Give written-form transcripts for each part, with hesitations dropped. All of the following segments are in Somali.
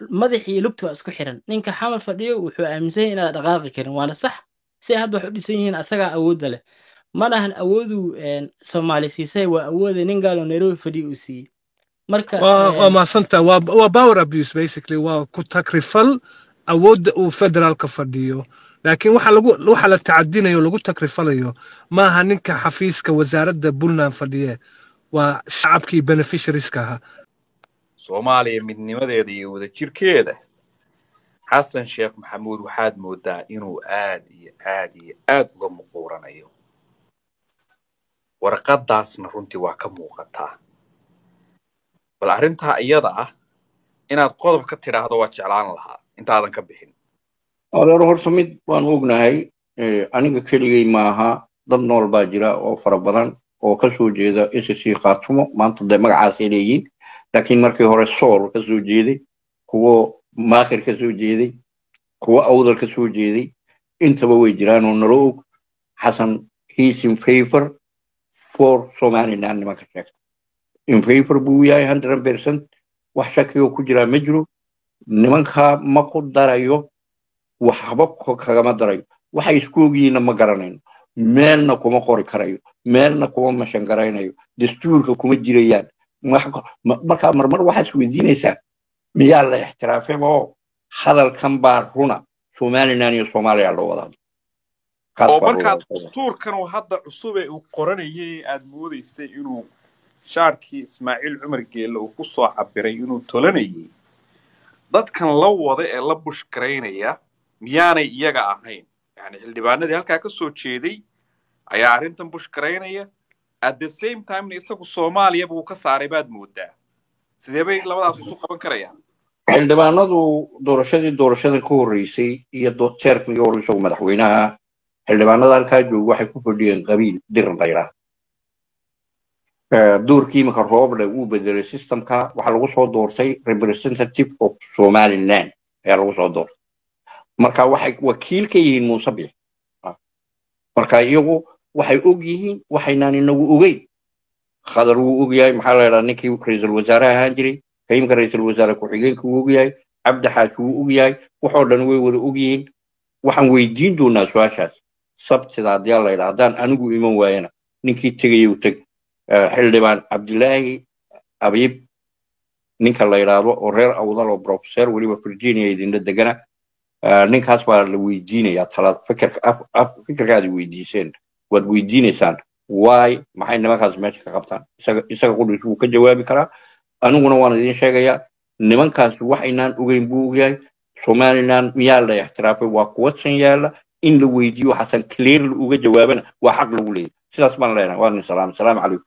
madaxii lugta waa isku xiran ninka xamal fadhiyo wuxuu aaminsan yahay inaad dhaqaaqi karin waana sax si hadda wax u dhisan yihiin asagaa awoodda leh malahan awoodu soomaali siisay waa awooda nin gaalo nairobi fadhiyo uu siiyey marka وما سنتا وباور ابيوس بيسكلي وكتكرفل awoodda uu federaalka fadhiyo laakiin waxa la tacadinayo lagu takrifalayo maaha ninka xafiiska wasaaradda Puntland fadhiye waa shacabkii beneficiarieska ahaa Soomaaliya midnimadeeda iyo wadajirkeeda xasan sheekh maxamuud waxaad moodaa inuu aad uga muquuranayo warqadaasna runtii waa ka muuqataa bal arrintaa iyada ah inaad qodob ka tiraahdo waa jeclaan lahaa intaadan ka bixin adeer horta mid waan ognahay aniga keligay maaha dad nool baa jira oo fara badan oo ka soo jeeda SSC Khartoum maanta de magacaas ay leeyihiin laakiin markii hore sool ka soo jeeday kuwa maakhir ka soo jeeday kuwa awdal ka soo jeeday intaba way jiraan oo nala og xasan he's in favor for Somaliland nimanka sheegta in favor buu yahay 100% wax shakiyo ku jira ma jiro nimanka ma ku darayo waxba kagama darayo waxay isku ogyihiin ma garanayno meelna kuma qori karayo meelna kuma mashan garaynayo dastuurka kuma jirayaan marka marmar waxaad isweydiinaysaa miyaa la ixtiraafay oo hadalkan baa runa Somaliland iyo Soomaaliya loo wada oo marka dastuurkan oo hadda cusub ee uu qoranayay aad moodaysay inuu shaarkii Ismaaciil Cumar Geelle uu ku soo cabiray inuu tolanayay dadkan la wada ee la bushkareynaya miyaanay iyaga ahayn yani xildhibaanadii halkaa ka soo jeeday ayaa arrintan bushkareynaya at the same time isagu Soomaaliya buu ka saaray baad moodaa sidee bay labadaas isu qaban karayaan xildhibaanadu doorashadan ka horeysay iyo jeerkii horeysay madaxweynaha xildhibaanada halkaa jooga waxay ku fadhiyeen qabiil dir dayra doorkii marka rooble uu bedelay systemka waxa lagu soo doortay representative of Somaliland ayaa lagu soo doortay marka waxay wakiil ka yihiin Muuse Biix marka iyagu waxay og yihiin waxaynaan inagu ogeyn khadar uu og yahay maxaa la yiraahdaa ninkii ra'iisul wasaaraha ahaan jiray kaymka ra'iisul wasaare ku xigeenka uu og yahay cabdi xaashi uu og yahay waxoo dhan way wada og yihiin waxaan weydiin doonaa su'aashaas sabtida haddii la yiraahdo haddaan anigu iman waayana ninkii tegay uu tag xildhibaan Cabdilaahi Abiib ninka la yiraahdo oo reer awdal oo professor waliba Virginia idin degana ninkaas baa la weydiinayaa talaad fikirkaadi weydiiseen waad weydiinaysaan why maxay nimankaas meesha ka qabtaan isaga qudhiis wuu ka jawaabi karaa aniguna waan idin sheegayaa nimankaas waxaynaan ogeyn buu yahay Somaliland miyaa la ixtiraafay waa kuwa san yaala in la weydiiyo xasan clear uga jawaabana waa xaq lagu leeyahay sidaas baan leenahay waan salaam calaykum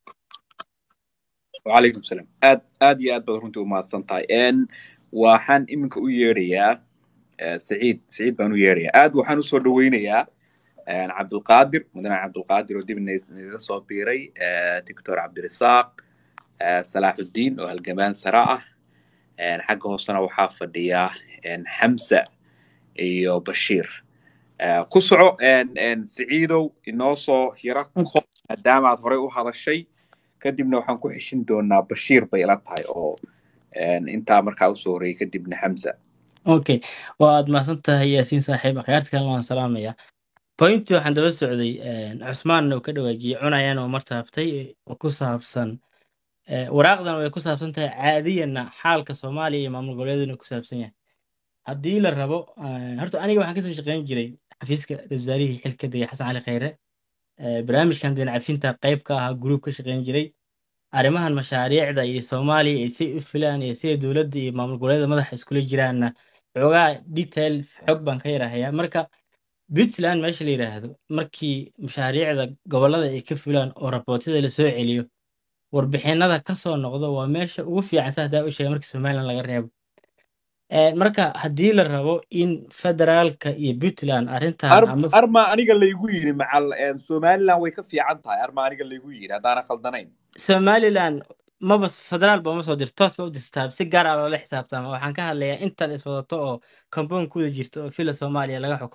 وعليكم السلام آد يا آد بدرونتي وما سنتاي وحن إمك ويريا سعيد بانو يريا آد وحن وصل دوينيا عبد القادر مدنا عبد القادر ودي من صوبيري دكتور عبد الرزاق صلاح الدين وهالجمان سراء حقه سنة وحافظ ديا حمزة iyo Bashir ku soco Saciidow inoo soo hira maadaama aad hore u hadashay kadibna waxaan ku xishin doonaa Bashir bay la tahay oo inta markaa u soo horeeyay kadibna Hamza okay waad maasantahay yaasiin saaxiib akhyaarta waan salaamaya point waxaan daba socday Cusmaan oo ka dhawaajiyay cunayaan oo martaaftay oo ku saabsan waraaqdan way ku saabsan tahay caadiyana xaalka Soomaaliya iyo maamul goboleedka ku saabsan yahay haddii la rabo horta aniga waxaan ka soo shaqeyn jiray xafiiska wasaarihii xilka degay Xasan Cali Khayre barnaamijkan deen cafinta qayb ka ah group ka shaqeyn jiray arrimahan mashaariicda iyo Soomaaliya ay si u filaan iyo sida dawladda iyo maamul goboleedka madaxa isku jiraana xogaa detail xog baan ka yaraahaya marka Puntland meesha la yiraahdo markii mashaariicda gobolada ay ka filaan oo rabootida la soo celiyo warbixinada ka soo noqdo waa meesha ugu fiican saxda u sheegay markii Soomaaliland laga reebo marka haddii la rabo in federaalka iyo Puntland arrintan arma aniga la igu yiri macal Somaliland way ka fiican tahay arma aniga la igu yiri hadaan khaldanayn Somaliland ma bas federaal ba ma soo dirtoos ba u distaa si gaar ah loo xisaabtamo waxaan ka hadlayaa intan iswadato oo compound ku jirto oo fila Soomaaliya laga xukumo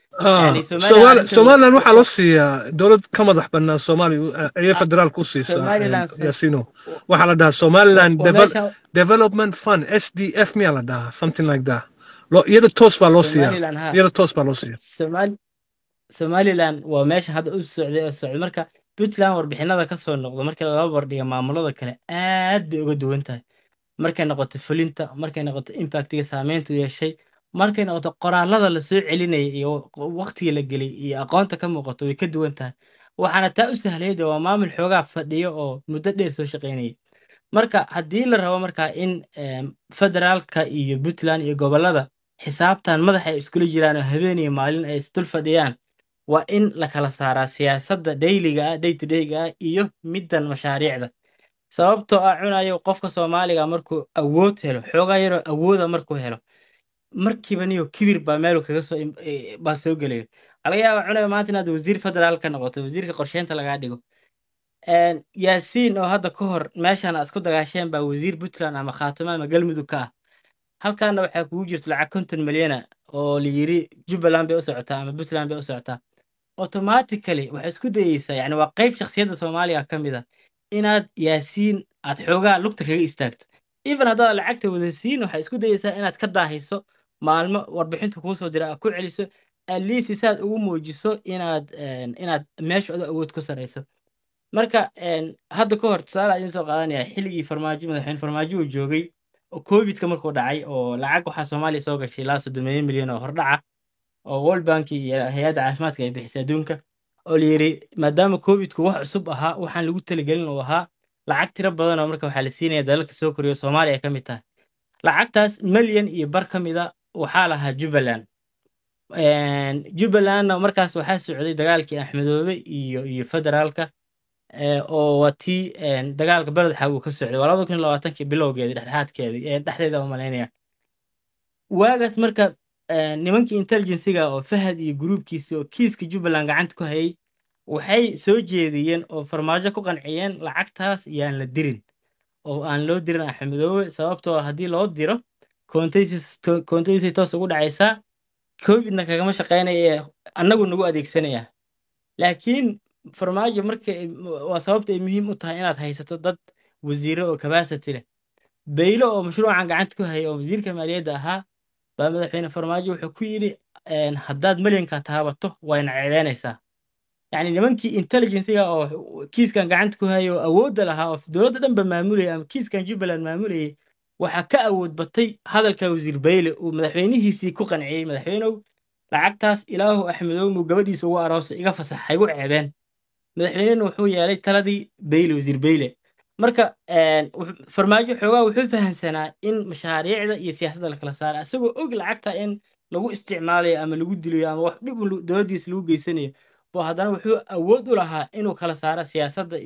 يعني سوماليلاند arrinteedu somaliland waxaa loo siiyaa dowlad ka madax bannaan soomaaliya ayay federaalka u siisaa Somaliland yaasino waxaa la dhahaa somaliland وماشا development fund sdf miyaa la dhahaa something like that iyada toos baa loo siiyaa Somaliland ها iyada toos baa loo siiyaa Somaliland waa meesha hadda u socday marka Puntland warbixinada ka soo noqdo marka laga bardhiga maamulada kale aad bay uga duwan tahay markay noqoto fulinta markay noqoto impactiga saameyntu yeeshay markay noqoto qoraalada la soo celinayay iyo waqtiga la gelay iyo aqoonta ka muuqato way ka duwan tahay waxaana taa u sahlayda waa maamul xoogaa fadhiyo oo muddo dheer soo shaqaynayay marka haddii la rabo markaa in federaalka iyo Puntland iyo gobolada xisaabtan madaxa ay iskula jiraan oo habeen iyo maalin ay isdul fadhiyaan waa in la kala saaraa siyaasadda dayliga ah day to day-ga ah iyo middan mashaariicda sababtoo ah cunayo qofka Soomaaliga markuu awood helo xoogaa yaroo awooda markuu helo markiiba niyo kibir baa meel kaga soo baa soo gelayo laga yaabaa cunayo maanta inaad wasiir federaal ka noqoto wasiirka qorsheynta lagaa dhigo yaasiin oo hadda ka hor meeshan aad isku dagaasheen baa wasiir Puntland ama Khaatumo ama Galmudug ka ah halkaana waxaa kugu jirta lacag 50 milyan oo la yiri Jubbaland bay u socotaa ama Puntland bay u socotaa automatically waxay isku dayaysaa yani waa qayb shakhsiyadda Soomaaliga ka mid ah inaad yaasiin aad xoogaa lugta kaga istaagto even haddaad lacagta wada siin waxay isku dayaysaa inaad ka daahayso maalmo warbixinta kuu soo dira aad ku celiso at least saad ugu muujiso inaad meesha awood ku sareyso marka hadda ka hor tusaale idin soo qaadanaya xilligii farmaajo madaxweyne farmaajo uu joogay oo covid-ka markuu dhacay oo lacag waxaa Soomaaliya soo gashay ilaa 300 milyan oo hordhaca oo World Bank iyo hay'adda caafimaadka ay bixisay adduunka oo la yiri maadaama covid-ku wax cusub ahaa waxaan lagu talagelin oo ahaa lacag tiro badan oo marka waxaa la siinaya dalalka soo koriyo Soomaaliya ka mid tahay lacagtaas milyan iyo bar ka mid ah waxaa lahaa Jubbaland markaas waxaa socday dagaalkii Axmedoobe iyo federaalka oo watii dagaalka Bered Xawu ka socday 2020 bilowgeedii dhexdhexaadkeedii dhexdeeda u maleynaya waagaas marka nimankii intelligence-ga oo Fahad iyo groupkiisa oo kiiska Jubbaland gacanta ku hayay waxay soo jeediyeen oo farmaajo ku qanciyeen lacagtaas yaan la dirin oo aan loo dirin Axmedoobe sababtoo haddii loo diro contest toos ugu dhacaysa covid-na kagama shaqeynaya annagu nagu adeegsanaya laakiin farmaajo marka waa sababta ay muhiim u tahay inaad haysato dad wasiiro oo capacity leh baylo oo mashruucan gacanta ku hayay oo wasiirka maaliyadda ahaa baa madaxweyne farmaajo wuxuu ku yiri haddaad milyanka taabato wayna ceebeynaysaa يعني nimankii intelligence-ga oo kiiskan gacanta ku hayo awoodda lahaa oo dowladda dhanba maamulaya ama kiiskan Jubbaland maamulayay waxa ka awood batay hadalka wasiir Bayle oo madaxweynihiisii ku qanciyay madaxweynuhu lacagtaas ilaahu Axmedoobe uu gabadhiisa ugu aroos iga fasaxay ugu ceebeen madaxweynuhu wuxuu yeelay taladii Bayle wasiir Bayle marka farmaajo xoogaa wuxuu fahansanaa in mashaariicda iyo siyaasadda la kala saaro asagoo og lacagta in lagu isticmaalayo ama lagu dilayo ama wax dhib dowladdiisa lagu geysanayo haddana wuxuu awood u lahaa inuu kala saaro siyaasadda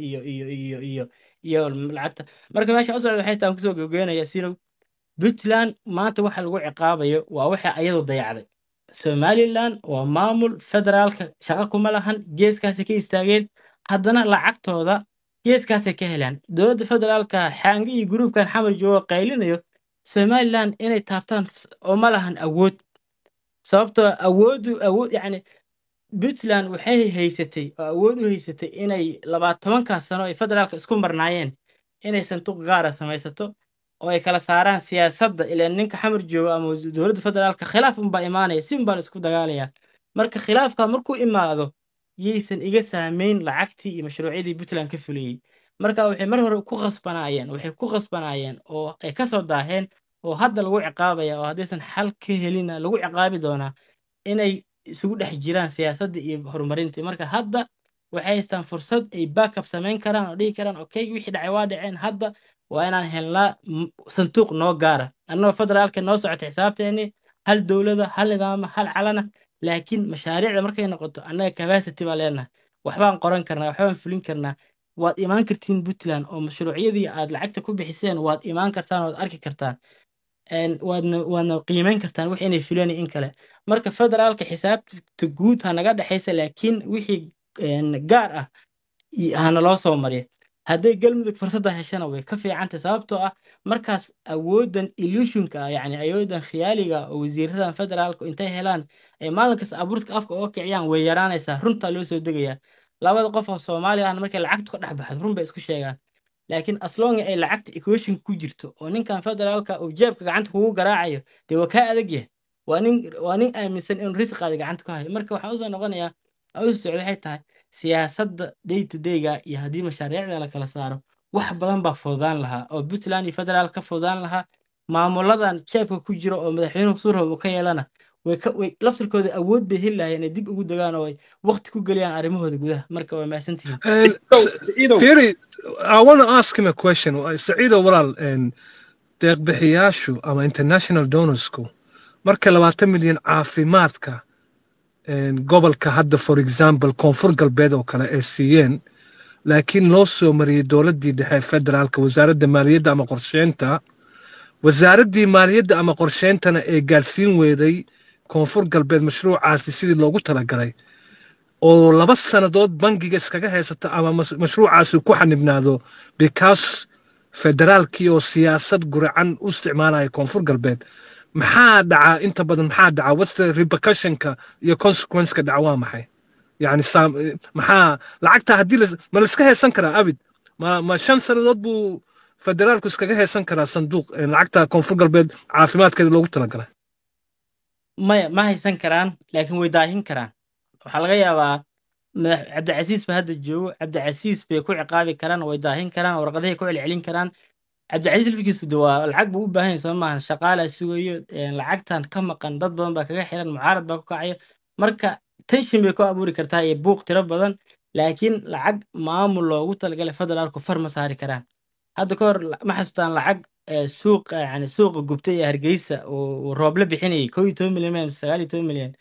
iyo lacagta marka meesha u socda waxay tahay kusoo gabagabeynaya sinow Puntland maanta waxa lagu ciqaabayo waa waxa ayadu dayacday Somaliland waa maamul federaalka shaqo kuma lahan geeskaasi ka istaageen haddana lacagtooda geeskaasi ka helaan dowladda federaalka xaangi iyo groupkan xamar jooga qaylinayo Somaliland inay taabtaan oo ma lahan awood sababtoo awood yani Puntland waxay haysatay oo awood u haysatay inay 12 sano ay federaalka isku marnaayeen inay sanduuq gaar ah samaysato oo ay kala saaraan siyaasadda ilaa ninka xamar jooga ama dowladda federaalka khilaaf un baa imaanaya si un baa la isku dagaalaya marka khilaafka markuu imaado yeysan iga saameyn lacagtii iyo mashruucyadii Puntland ka fuliyay marka waxay mar hore ku khasbanaayeen oo ay ka soo daaheen oo hadda lagu ciqaabaya oo haddaysan xal ka helin lagu ciqaabi doonaa inay isugu dhex jiraan siyaasadda iyo horumarinta marka hadda waxay haystaan fursad ay backup samayn karaan oo dhihi karaan okay wixii dhacay waa dhaceen hadda waa inaan helnaa sanduuq noo gaara annagoo federaalka noo socota xisaabteeni hal dowlada hal nidaama hal calana laakiin mashaariicda markay noqoto annaga capacity baa leenahay waxbaan qoran karnaa waxbaan fulin karnaa waad imaan kartiin Puntland oo mashruucyadii aad lacagta ku bixiseen waad imaan kartaan waad arki kartaan waadna qiimeyn kartaan wax inay filaan in kale marka federaalka xisaabta guud ha naga dhaxaysa laakiin wixii gaar ah hana loo soo mariyo hadday galmudug fursadda heshana way ka fiicantay sababtoo ah markaas awoodan illusionka ah yacni awoodan khiyaaliga oo wasiiradan federaalku intay helaan ay maalin kasta abuurka afka uga kiciyaan way yaraanaysaa runtaa loo soo degayaa labada qof oo soomaali ahna markay lacagtu ka dhex baxdo run bay isku sheegaan laakiin aslonga ay lacagta equationka ku jirto oo ninkan federaalka uu jeebka gacanta kugu garaacayo dee waa kaa adag yahay waa nin aaminsan inuu risqaada gacanta ku hayo marka waxaan usoo noqonayaa aan usoo socda waxay tahay siyaasadda day to dayga iyo haddii mashaariicda la kala saaro wax badan baa fududaan lahaa oo puntland iyo federaal ka fududaan lahaa maamuladan jeebka ku jira oo madaxweynuhu suurhab uu ka yeelana way laftirkooda awood bay heli lahayen inay dib ugu degaan oo ay waqti ku geliyaan arrimahooda gudaha marka waa mahadsantihiin Saciidow Fieri, I want to ask him a question. Saciido walaal, deeq-bixiyaashu ama international donorsku marka 20 milyan caafimaadka gobolka hadda for example koonfur galbeed oo kale ay siiyeen laakiin loo soo mariyay dowladdii dhexe federaalka wasaaradda maaliyadda ama qorsheynta wasaaraddii maaliyadda ama qorsheyntana ee gaarsiin weeday koonfur galbeed mashruucaasi sidii loogu talagalay oo 2 sannadood bangiga iskaga haysata ama mashruucaasi ku xanibnaado because federaalkii oo siyaasad guracan u isticmaalaya koonfur galbeed maxaa dhaca inta badan maxaa dhaca what's the repercussionka iyo consequenceka dhaca waa maxay yani maxaa lacagta haddii ma la iska haysan karaa abid ma 5 sannadood buu federaalku iskaga haysan karaa sanduuq lacagta koonfur galbeed caafimaadkeeda loogu talagalay maya ma haysan karaan laakiin way daahin karaan waxaa laga yaabaa cabdicasiis ba hadda joogo cabdicasiis bay ku ciqaabi karaan way daahin karaan warqadahay ku celcelin karaan cabdicasiis lafkiisu de waa lacag buu u baahan yahay soo maahan shaqaalaa sugayo lacagtan ka maqan dad badan baa kaga xiran mucaarad baa ku kacayo marka tension bay ku abuuri kartaa iyo buuq tiro badan laakiin lacag maamul loogu talagalay federaalku far ma saari karaan hadda ka hor ma xasuustaan lacag suuqa yani suuqa gubtay ee hargeysa oo rooble bixinayay 11 milyan 19 milyan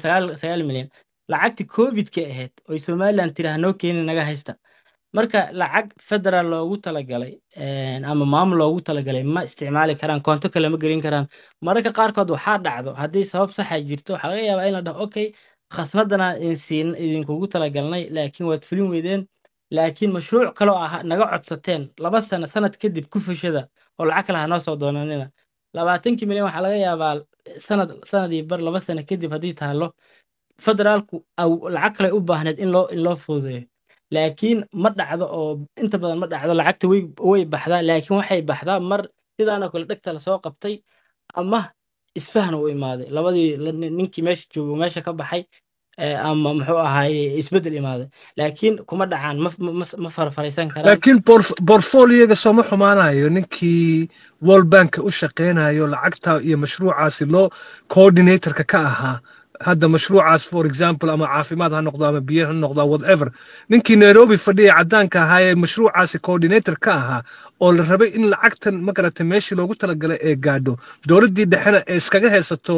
9 milyan lacagtii covidka ahayd oo somaliland tiri hanoo keeni naga haysta marka lacag federaal loogu talagalay ama maamul loogu talagalay ma isticmaali karaan koonto kale ma gelin karaan mararka qaarkood waxaa dhacdo haddii sabab saxa jirto waxaa laga yaabaa in la dhaho okay khasnadana idinkugu talagalnay laakiin waad fulin weydeen laakiin mashruuc kaloo ah naga codsateen 2 sano sanad kadib ku fushada oo lacag kale hanoo soo doonanina 20 milyan waxaa laga yaabaa sanadii bar 2 sano kadib haddii taalo federaalku lacag kale u baahneed in loo fududeeyo laakiin ma dhacdo oo inta badan ma dhacdo lacagta way baxdaa laakiin waxay baxdaa mar sidaanoo kale dhegta lasoo qabtay ama isfahan u imaaday labadii ninkii meesha joogo meesha ka baxay ama muxuu ahaaye isbedel imaaday laakiin kuma dhacaan ma farfaraysan karaan laakiin portfolioga sooma xumaanayo ninkii world bank u shaqeynayo lacagta iyo mashruucaasi loo coordinatorka ka ahaa hadda mashruucaas for example ama caafimaad ha noqdo ama biyo ha noqdo whatever ninkii nairobi fadhiya caddaanka ahaa ee mashruucaasi coordinator ka ahaa oo la rabay in lacagtan ma garatay meeshii loogu talagalay ee gaadho dowladdii dhexena ee iskaga haysato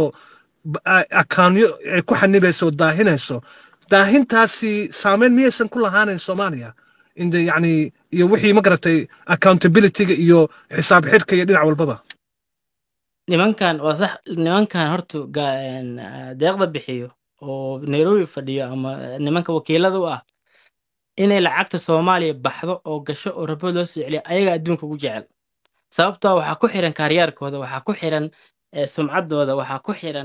akaanyo ay ku xanibayso oo daahinayso daahintaasi saameyn miyaysan ku lahaanayn soomaaliya yani iyo wixii ma garatay accountabilityga iyo xisaab xidhka iyo dhinac walbaba nimankan waa sax nimankan horta deeqda bixiyo oo nairobi fadhiyo ama nimanka wakiilada u ah inay lacagta soomaaliya baxdo oo gasho oo rabo loo soo celiyo ayaga adduunka ugu jecel sababtoo waxaa ku xiran kaaryaarkooda waxaa ku xiran sumcaddooda waxaa ku xiran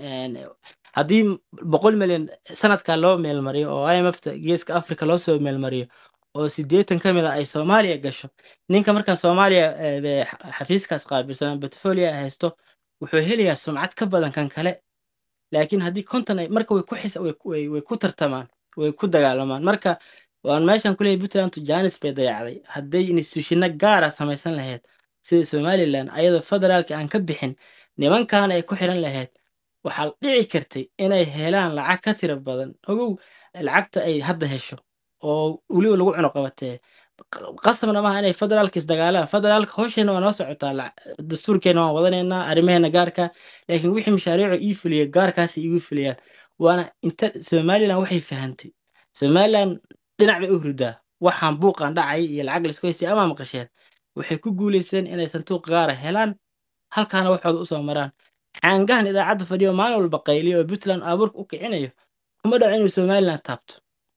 haddii 100 milyan sanadkaa loo meelmariyo oo IMFta geeska africa loo soo meelmariyo oo 80 ka mid ah ay soomaaliya gasho ninka markaa soomaaliya xafiiskaas qaabilsan portfolio haysto wuxuu helayaa sumcad ka badan kan kale laakiin haddii konton marka way ku tartamaan way ku dagaalamaan marka waan meeshan ku leeyahay puntland janis bay dayacday hadday institutionno gaara samaysan lahayd sida somaliland ayadoo federaalka aan ka bixin nimankan ay ku xiran lahayd waxaa dhici kartay inay helaan lacag ka tiro badan ogow lacagta ay hadda hesho oo weliba lagu cuno qabatee qasabna maaha inay federaalka isdagaalaan federaalka howsheena waa noo socotaa dastuurkeena waan wadanaynaa arrimaheena gaarka laakiin wixii mashaariicu ii fuliya gaarkaasi igu fuliyaan waana inta somaliland waxay fahantay somaliland dhinac bay u hurdaa waxaan buuqan dhacay iyo lacag laisku haystay ama maqasheen waxay ku guulaysteen inay sanduuq gaara helaan halkaana waxooda usoo maraan xaangahan idaacadda fadhiyo maalin walba qayliyo oo puntland abuurka u kicinayo kuma dhaco inuu somaliland taabto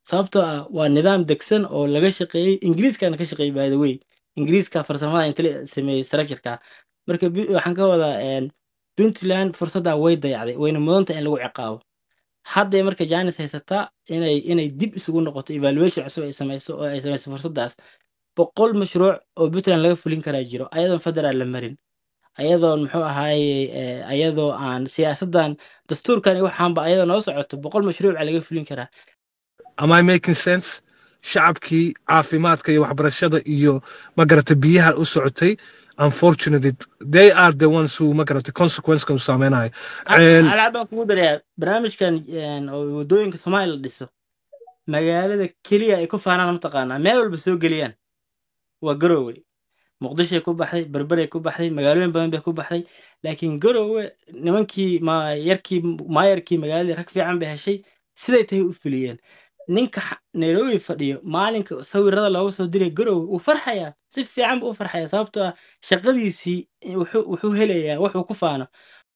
sababtoo ah waa nidaam degsan oo laga shaqeeyey ingiriiskana ka shaqeeyey by the way ingiriiska farsamada inta la sameeyey structureka marka waxaan ka wadaa puntland fursaddaa way dayacday wayna mudanta in lagu ciqaabo hadday marka janis haysataa inay dib isugu noqoto evaluation cusub ay samayso oo ay samayso fursaddaas 100 mashruuc oo puntland laga fulin karaa jiro ayadoon federaal la marin ayadoon muxuu ahaaye ayadoo aan siyaasaddan dastuurkan iyo waxaanba ayadoo noo socoto 100 mashruuc baa laga fulin karaa am I making sense shacabkii caafimaadka iyo waxbarashada iyo magarata biyaha u socotay unfortunately they are the ones who magarata consequence kan saameynayo alaabaan kugu darayaa barnaamijkan oo wadooyinka soomaaliya la dhiso magaalada keliya ay ku faanaan mataqaanaa meel walba soo geliyaan waa garowe muqdishoay ku baxday berberay ku baxday magaalooyin badan bay ku baxday laakiin garowe nimankii maayarkii magaaladii rag fiican bay heshay siday tahay u fuliyeen ninka nairobi fadhiyo maalinka sawirada looga soo diray garowe wuu farxayaa si fiican buu u farxayaa sababtoo ah shaqadiisii wuxuu helayaa wuxuu ku faano